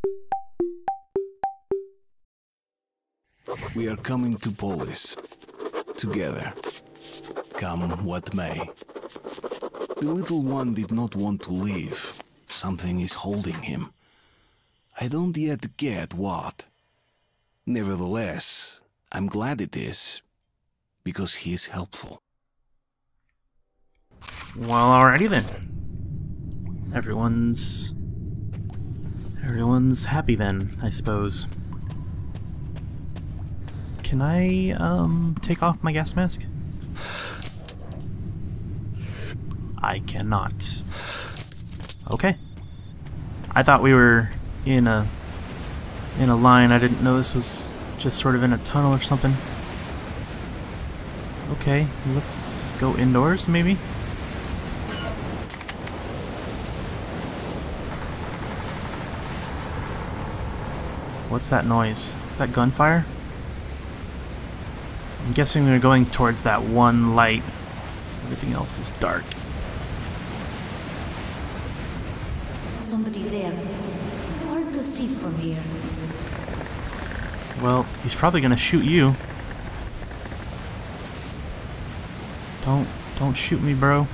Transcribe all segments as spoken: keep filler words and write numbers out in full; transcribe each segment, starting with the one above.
We are coming to Polis. Together. Come what may. The little one did not want to leave. Something is holding him. I don't yet get what. Nevertheless, I'm glad it is. Because he is helpful. Well, alrighty then. Everyone's... Everyone's happy then, I suppose. Can I, um, take off my gas mask? I cannot. Okay. I thought we were in a in a line. I didn't know this was just sort of in a tunnel or something. Okay, let's go indoors, maybe? What's that noise? Is that gunfire? I'm guessing we're going towards that one light. Everything else is dark. Somebody there. Hard to see from here. Well, he's probably gonna shoot you. Don't, don't shoot me, bro.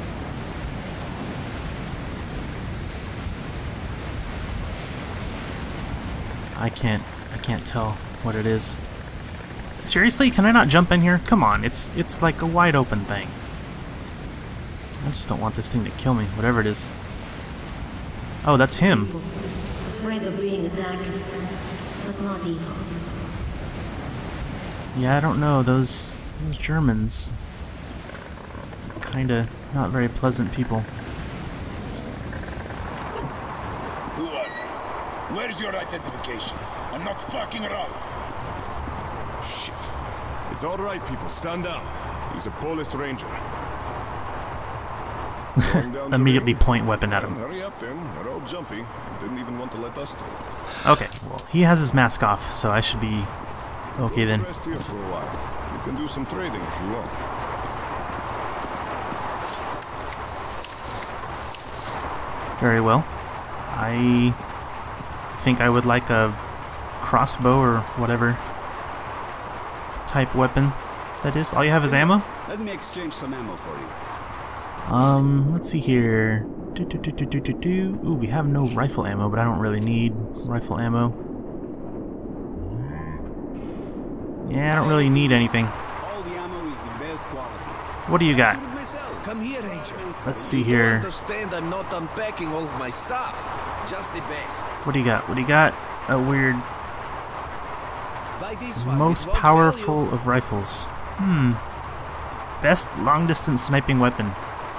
I can't, I can't tell what it is. Seriously, can I not jump in here? Come on, it's, it's like a wide open thing. I just don't want this thing to kill me, whatever it is. Oh, that's him. People afraid of being attacked, but not evil. Yeah, I don't know, those, those Germans. Kinda not very pleasant people. Who are you? Where's your identification? I'm not fucking around. Shit. It's all right, people. Stand down. He's a Police Ranger. Immediately point weapon at him. Hurry up, then. They're all jumpy. Didn't even want to let us through. Okay, well, he has his mask off, so I should be okay then. Rest here for a while. You can do some trading if you want. Very well. I think I would like a crossbow or whatever type weapon that is. All you have is ammo? Let me exchange some ammo for you. Um, let's see here. Do, do, do, do, do, do, do. Ooh, we have no rifle ammo, but I don't really need rifle ammo. Yeah, I don't really need anything. All the ammo is the best quality. What do you got? Come here, Ranger. Let's see You here. understand I'm not unpacking all of my stuff. Just the best. What do you got? What do you got? A weird... Buy this one. Most It won't powerful fail you. of rifles. Hmm. Best long-distance sniping weapon.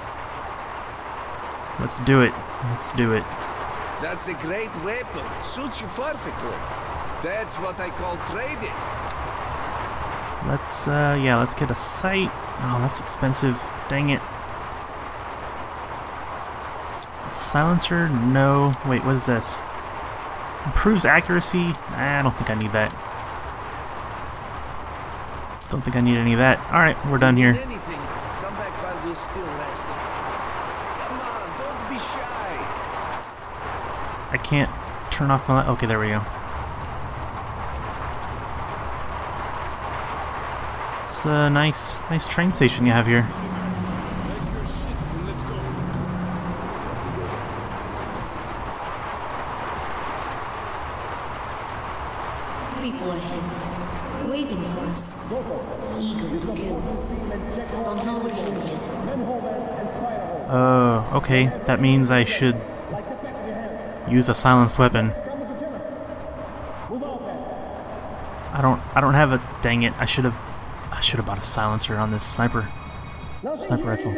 Let's do it. Let's do it. That's a great weapon. Suits you perfectly. That's what I call trading. Let's, uh, yeah, let's get a sight. Oh, that's expensive. Dang it. A silencer? No. Wait, what is this? Improves accuracy? Nah, I don't think I need that. Don't think I need any of that. Alright, we're done here. Anything. Come back while we're still resting. Come on, don't be shy. I can't turn off my light. Okay, there we go. It's a nice, nice train station you have here. People ahead, waiting for us, eager to kill. Don't know we're here yet. Oh, uh, okay. That means I should use a silenced weapon. I don't. I don't have a. Dang it! I should have. I should have bought a silencer on this sniper. Sniper rifle.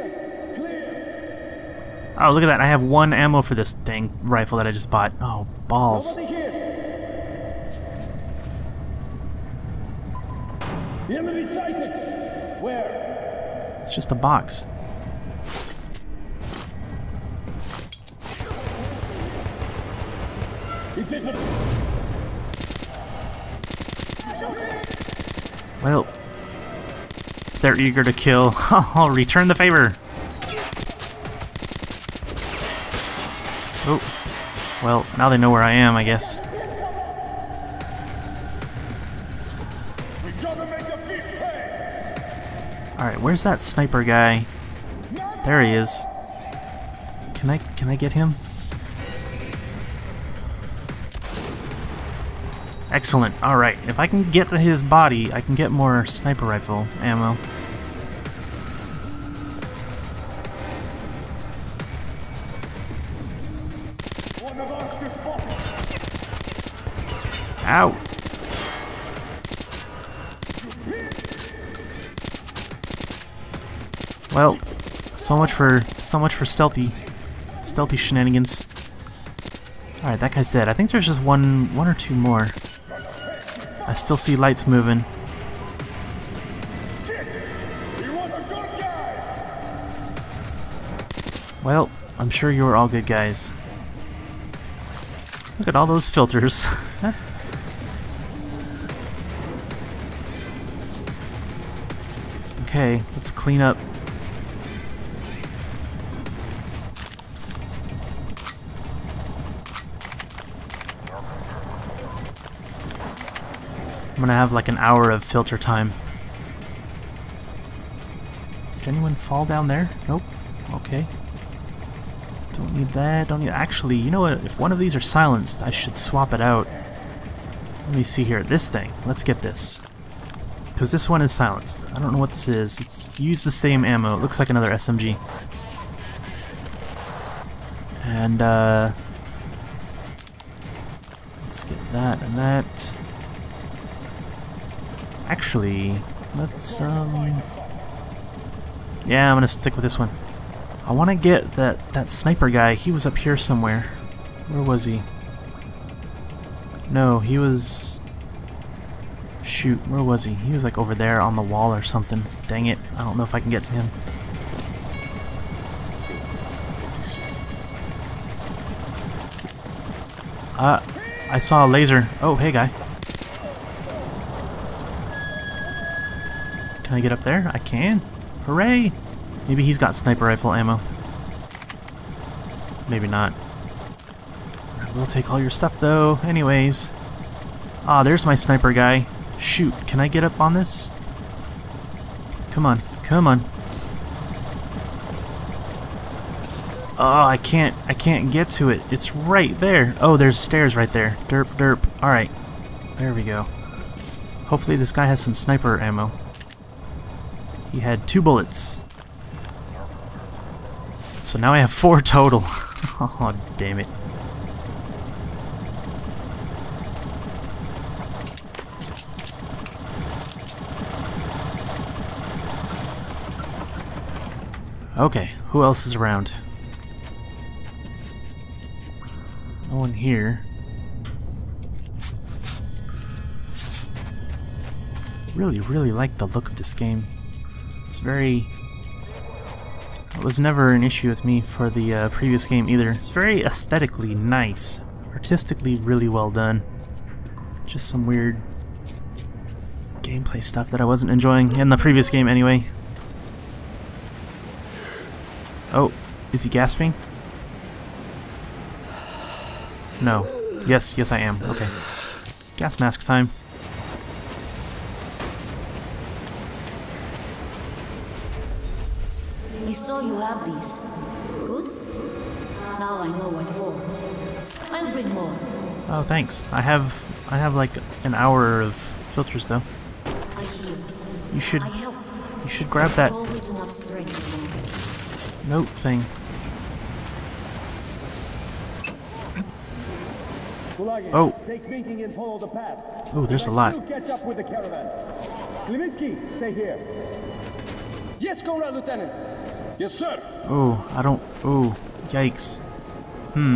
Oh, look at that! I have one ammo for this dang rifle that I just bought. Oh, balls! The enemy sighted! Where? It's just a box. It is a... Well, if they're eager to kill, I'll return the favor. Oh, Well, now they know where I am, I guess. Alright, where's that sniper guy? There he is. Can I can I get him? Excellent. Alright, if I can get to his body, I can get more sniper rifle ammo. Ow! Well, so much for so much for stealthy stealthy shenanigans. Alright, that guy's dead. I think there's just one one or two more. I still see lights moving. Well, I'm sure you were all good guys. Look at all those filters. Okay, let's clean up. I'm gonna have like an hour of filter time. Did anyone fall down there? Nope. Okay. Don't need that. Don't need. Actually, you know what? If one of these are silenced, I should swap it out. Let me see here. This thing. Let's get this. Because this one is silenced. I don't know what this is. It's used the same ammo. It looks like another S M G. And, uh... let's get that and that. Actually, let's, um... yeah, I'm gonna stick with this one. I want to get that, that sniper guy. He was up here somewhere. Where was he? No, he was... shoot, where was he? He was like over there on the wall or something. Dang it, I don't know if I can get to him. Uh, I saw a laser. Oh, hey guy. Can I get up there? I can. Hooray! Maybe he's got sniper rifle ammo. Maybe not. We'll take all your stuff though. Anyways. Ah, there's my sniper guy. Shoot, can I get up on this? Come on, come on. Oh, I can't, I can't get to it. It's right there. Oh, there's stairs right there. Derp, derp. Alright. There we go. Hopefully this guy has some sniper ammo. He had two bullets. So now I have four total. Oh, damn it. Okay, who else is around? No one here. Really, really like the look of this game. It's very... it was never an issue with me for the uh, previous game either. It's very aesthetically nice. Artistically really well done. Just some weird gameplay stuff that I wasn't enjoying in the previous game anyway. Oh, is he gasping? No. Yes, yes I am. Okay. Gas mask time. I saw you have these. Good? Now I know what for. I'll bring more. Oh, thanks. I have I have like an hour of filters though. I heal. You should I help. you should grab that Always enough strength. note thing. Oh. Take meeting and follow the path. Oh, there's a lot. Catch up with the caravan. Levinsky, stay here. Yes, Comrade Lieutenant. Yes, sir. Oh, I don't. Oh, yikes. Hmm.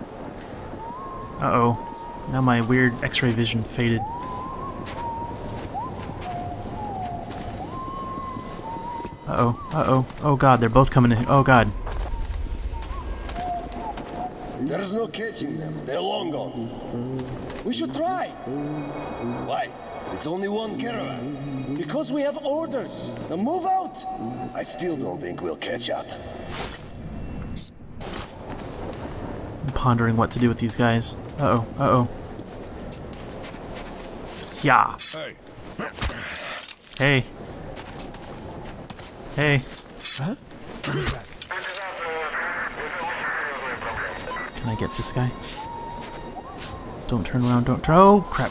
Uh oh. Now my weird X-ray vision faded. Uh oh. Uh oh. Oh god, they're both coming in. Oh god. There's no catching them. They're long gone. We should try. Why? It's only one caravan. Because we have orders. Now move out. I still don't think we'll catch up. pondering what to do with these guys. Uh-oh, uh-oh. Yeah. Hey. Hey. Hey. Huh? Can I get this guy? Don't turn around, don't turn. Oh, crap.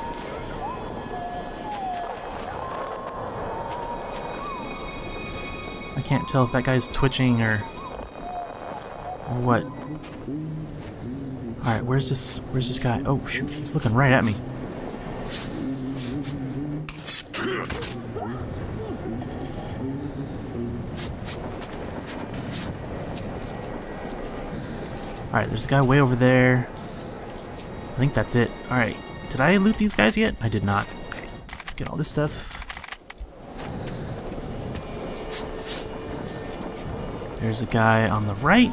I can't tell if that guy's twitching or... or what. Alright, where's this, where's this guy? Oh, shoot, he's looking right at me. Alright, there's a guy way over there. I think that's it. Alright, did I loot these guys yet? I did not. Okay, let's get all this stuff. There's a guy on the right.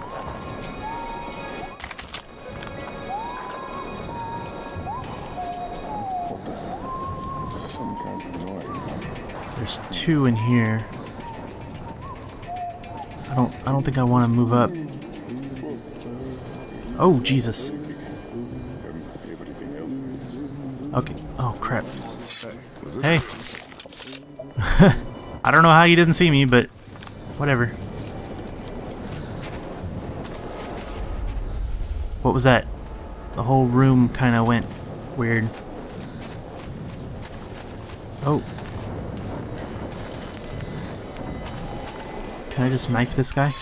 There's two in here. I don't I don't think I want to move up. Oh, Jesus. Okay. Oh, crap. Hey. I don't know how you didn't see me, but whatever. What was that? The whole room kind of went weird. Oh. Can I just knife this guy?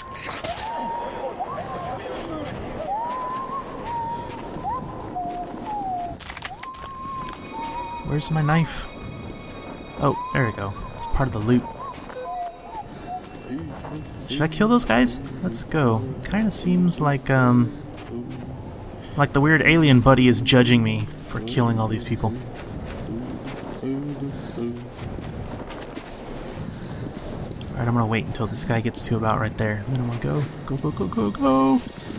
Where's my knife? Oh, there we go. It's part of the loot. Should I kill those guys? Let's go. Kind of seems like, um... like the weird alien buddy is judging me for killing all these people. Alright, I'm gonna wait until this guy gets to about right there. And then I'm gonna go. Go, go, go, go, go!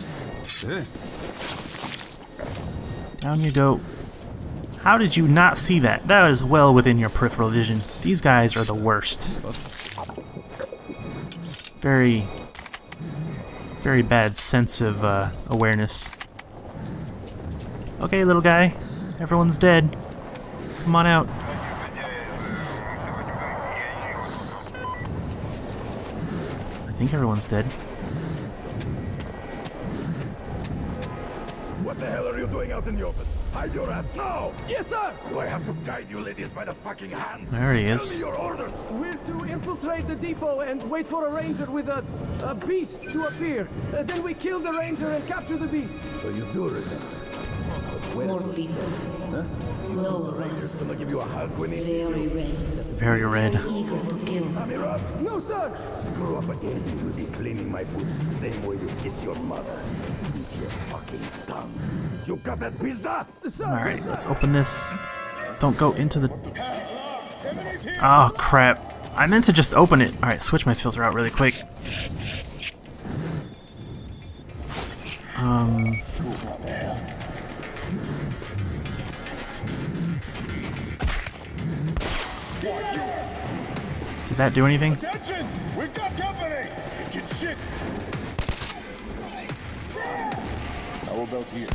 Down you go. How did you not see that? That is well within your peripheral vision. These guys are the worst. Very, very bad sense of uh, awareness. Okay, little guy. Everyone's dead. Come on out. I think everyone's dead. What the hell are you doing out in the open? Hide your ass now! Yes, sir! Do I have to guide you ladies by the fucking hand? There he Tell is. me your orders! We're to infiltrate the depot and wait for a ranger with a, a beast to appear. Uh, then we kill the ranger and capture the beast. So you do remember. More people. Huh? No of us. Gonna give you a hug when he Very red. Very red. Eager to kill. No, sir! Screw up again, you'll be cleaning my boots the same way you kiss your mother. Eat your fucking tongue. You got that pizza? Alright, let's open this. Don't go into the... Oh, crap. I meant to just open it. Alright, switch my filter out really quick. Um... Did that do anything? Attention! We've got company! Get shit! How about here?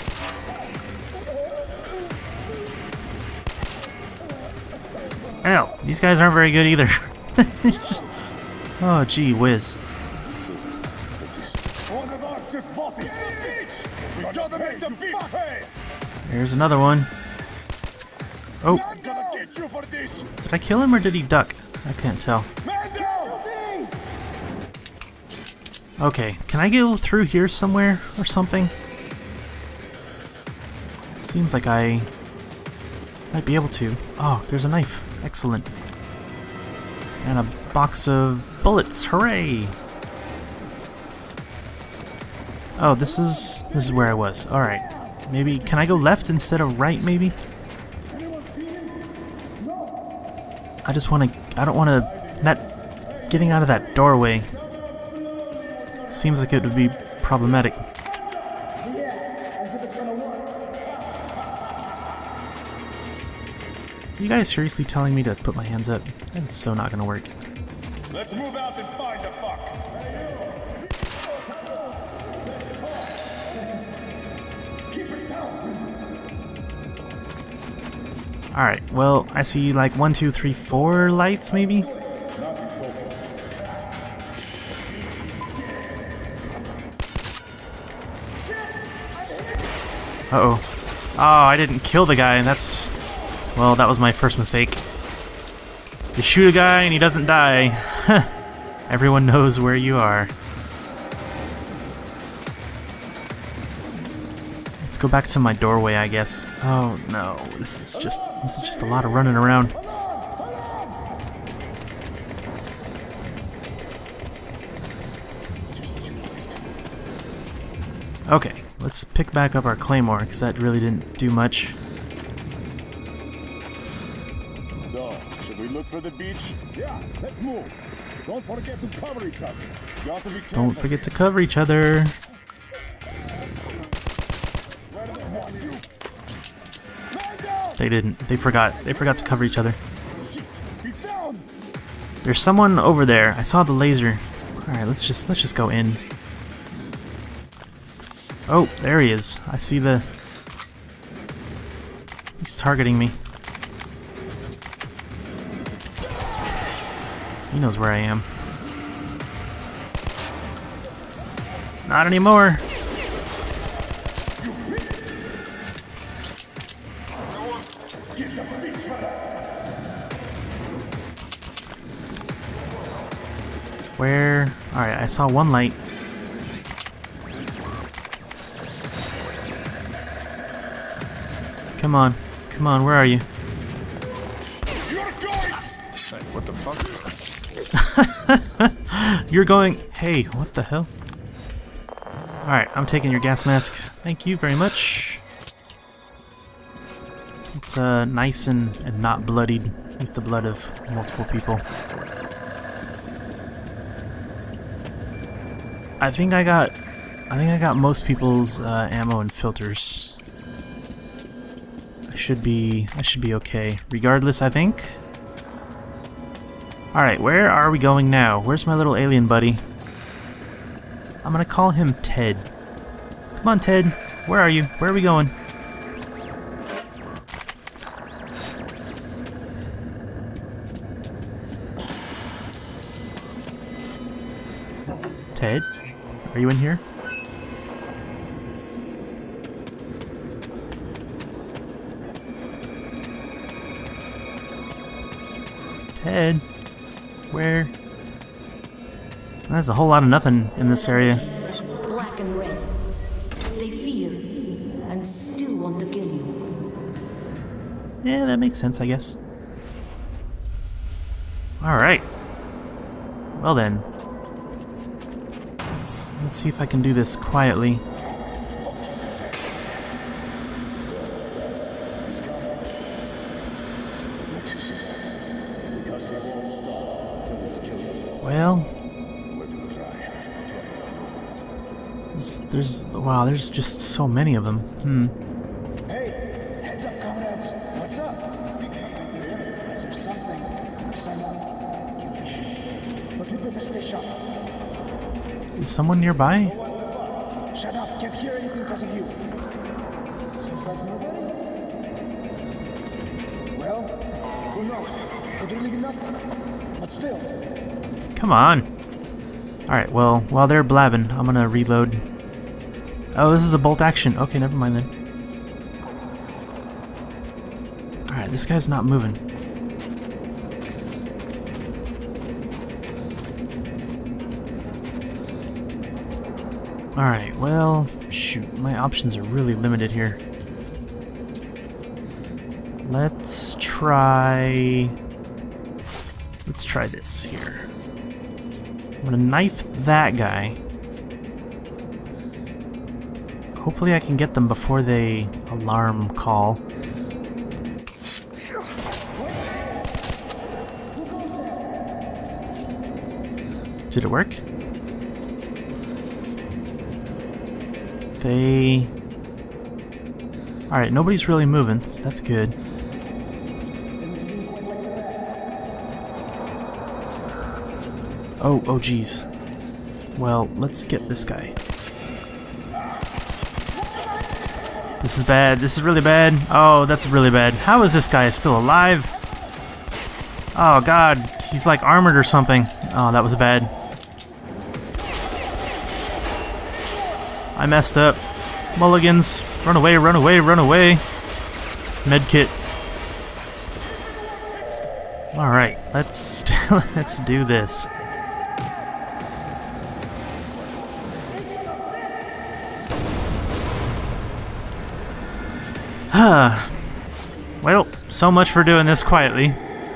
Hell, these guys aren't very good either. Just... Oh, gee whiz. There's another one. Oh. Did I kill him or did he duck? I can't tell. Okay, can I go through here somewhere or something? It seems like I might be able to. Oh, there's a knife. Excellent. And a box of bullets. Hooray! Oh, this is this is where I was. All right. Maybe can I go left instead of right? Maybe. I just want to. I don't want to. That getting out of that doorway seems like it would be problematic. Are you guys seriously telling me to put my hands up? That is so not gonna work. Let's move out and find the fuck. Alright, well, I see like one, two, three, four lights, maybe? Uh-oh. Oh, I didn't kill the guy, and that's... Well, that was my first mistake. You shoot a guy and he doesn't die. Everyone knows where you are. Let's go back to my doorway, I guess. Oh no, this is just this is just a lot of running around. Okay, let's pick back up our claymore, because that really didn't do much. So, should we look for the beach? Yeah, let's move. Don't forget to cover each other. You have to be careful. Don't forget to cover each other. They didn't. They forgot. They forgot to cover each other. There's someone over there. I saw the laser. All right, let's just let's just go in. Oh, there he is. I see the... He's targeting me. He knows where I am. Not anymore. Where? Alright, I saw one light. Come on. Come on, where are you? What the fuck? You're going... Hey, what the hell? Alright, I'm taking your gas mask. Thank you very much. It's uh, nice and, and not bloodied with the blood of multiple people. I think I got... I think I got most people's uh, ammo and filters. I should be... I should be okay. Regardless, I think. Alright, where are we going now? Where's my little alien buddy? I'm gonna call him Ted. Come on, Ted. Where are you? Where are we going? Ted? Are you in here? Ted? Where? There's a whole lot of nothing in this area. Black and red. They fear and still want to kill you. Yeah, that makes sense, I guess. Alright. Well then. Let's, let's see if I can do this quietly. Well, there's, there's, wow, there's just so many of them. Hmm. Hey, heads up, comrades. What's up? Is there something, someone you wish? But you better stay sharp. Is someone nearby? Shut up, can't hear anything because of you. Seems like nobody. Well, who knows? Could really be nothing. But still. Come on. Alright, well, while they're blabbing, I'm gonna reload. Oh, this is a bolt action. Okay, never mind then. Alright, this guy's not moving. Alright, well, shoot, my options are really limited here. Let's try... Let's try this here. I'm gonna knife that guy. Hopefully I can get them before they alarm call. Did it work? They... Alright, nobody's really moving, so that's good. Oh, oh geez. Well, let's get this guy. This is bad. This is really bad. Oh, that's really bad. How is this guy still alive? Oh god, he's like armored or something. Oh, that was bad. I messed up. Mulligans, run away, run away, run away. Medkit. All right, let's let's do this. Well, so much for doing this quietly.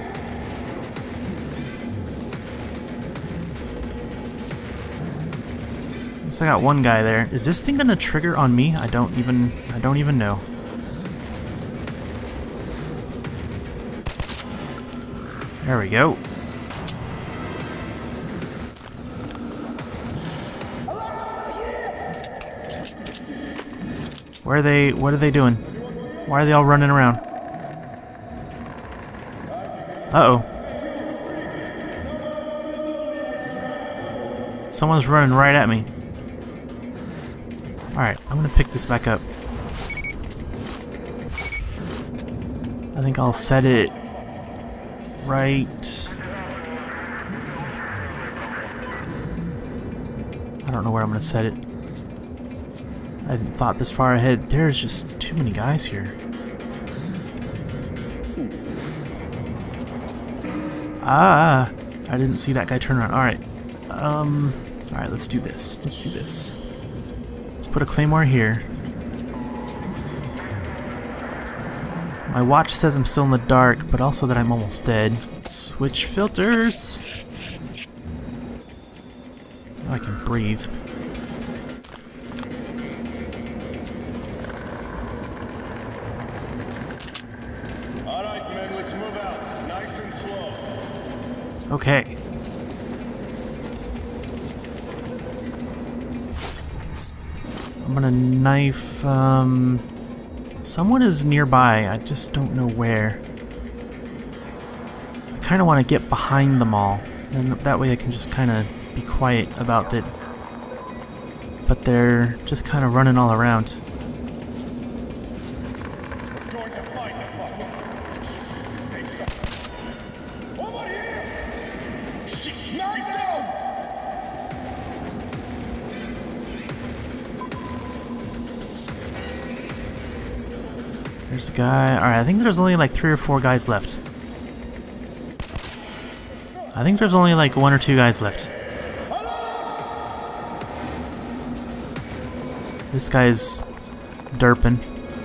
Guess I got one guy there. Is this thing gonna trigger on me? I don't even I don't even know. There we go. Where are they what are they doing? Why are they all running around? Uh-oh. Someone's running right at me. Alright, I'm gonna pick this back up. I think I'll set it right... I don't know where I'm gonna set it. I hadn't thought this far ahead. There's just too many guys here. Ah! I didn't see that guy turn around. Alright. Um... Alright, let's do this. Let's do this. Let's put a claymore here. My watch says I'm still in the dark, but also that I'm almost dead. Let's switch filters. Now I can breathe. Alright, men, let's move out. Nice and slow. Okay. I'm gonna knife, um... someone is nearby, I just don't know where. I kinda wanna get behind them all, and that way I can just kinda be quiet about it. But they're just kinda running all around. There's a guy. Alright, I think there's only like three or four guys left. I think there's only like one or two guys left. This guy's derping.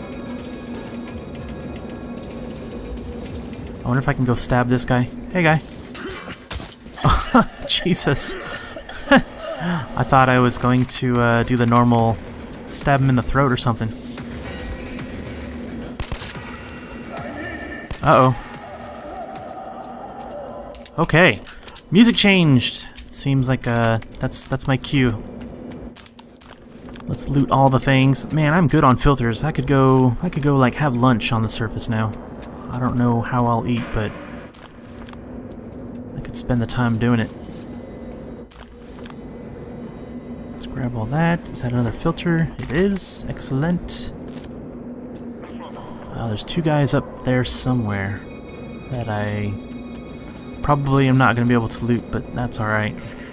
I wonder if I can go stab this guy. Hey, guy. Oh, Jesus. I thought I was going to uh, do the normal stab him in the throat or something. Uh-oh. Okay. Music changed. Seems like uh that's that's my cue. Let's loot all the things. Man, I'm good on filters. I could go I could go like have lunch on the surface now. I don't know how I'll eat, but I could spend the time doing it. Let's grab all that. Is that another filter? It is. Excellent. Uh, there's two guys up there somewhere that I probably am not going to be able to loot, but that's alright.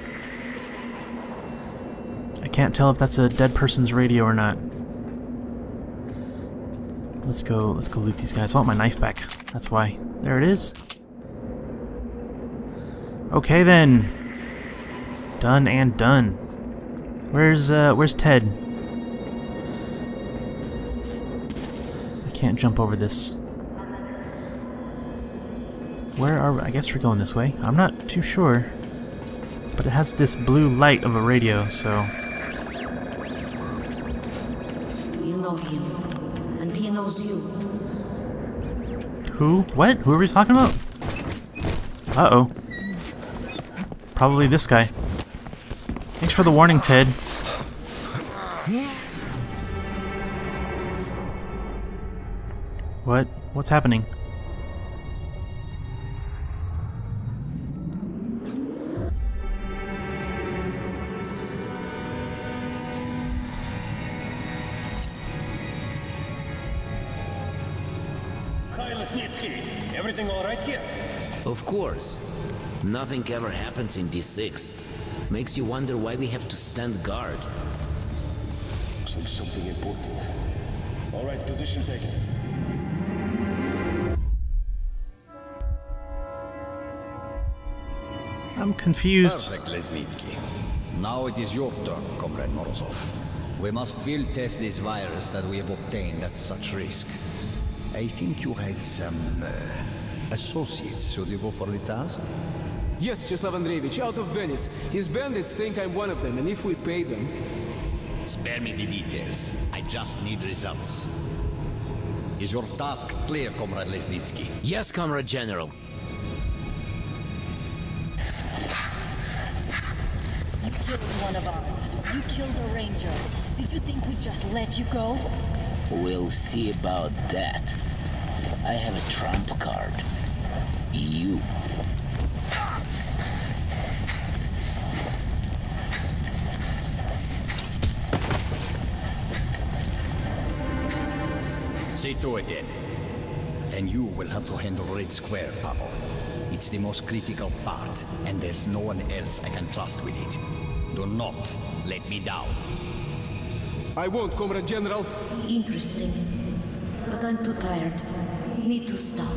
I can't tell if that's a dead person's radio or not. Let's go, let's go loot these guys. I want my knife back. That's why. There it is. Okay then. Done and done. Where's, uh, where's Ted? Can't jump over this. Where are we? I guess we're going this way. I'm not too sure. But it has this blue light of a radio, so... You know him, and he knows you. Who? What? Who are we talking about? Uh-oh. Probably this guy. Thanks for the warning, Ted. What? What's happening? Everything all right here? Of course. Nothing ever happens in D six. Makes you wonder why we have to stand guard. Looks like something important. All right, position taken. I'm confused. Perfect, Lesnitsky. Now it is your turn, Comrade Morozov. We must field test this virus that we have obtained at such risk. I think you had some uh, associates suitable for the task? Yes, Cheslav Andreevich, out of Venice. His bandits think I'm one of them, and if we pay them... Spare me the details. I just need results. Is your task clear, Comrade Lesnitsky? Yes, Comrade General. You killed one of ours. You killed a ranger. Did you think we'd just let you go? We'll see about that. I have a trump card. You. See to it then. And you will have to handle Red Square, Pavel. It's the most critical part, and there's no one else I can trust with it. Do not let me down. I won't, Comrade General. Interesting. But I'm too tired. Need to stop.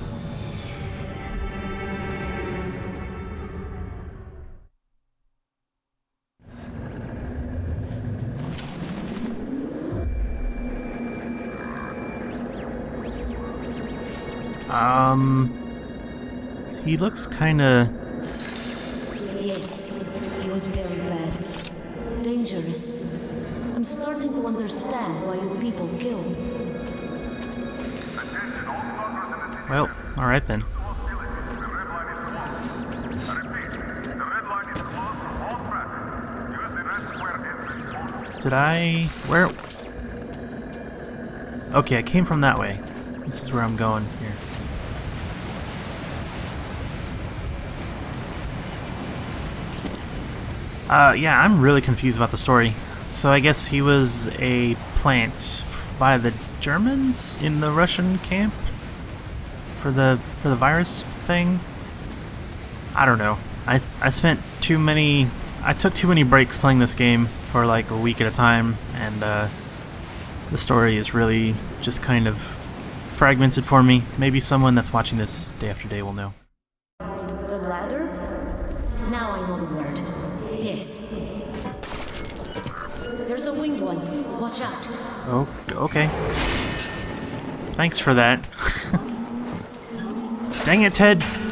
Um... He looks kinda... Yes, he was very bad. Dangerous. I'm starting to understand why you people kill. Well, alright then. Did I... where... Okay, I came from that way. This is where I'm going here. Uh, yeah, I'm really confused about the story. So I guess he was a plant by the Germans in the Russian camp for the for the virus thing. I don't know. I I spent too many. I took too many breaks playing this game for like a week at a time, and uh, the story is really just kind of fragmented for me. Maybe someone that's watching this day after day will know. The ladder? Now I know the word. Yes. There's a winged one. Watch out. Oh, okay. Thanks for that. Dang it, Ted.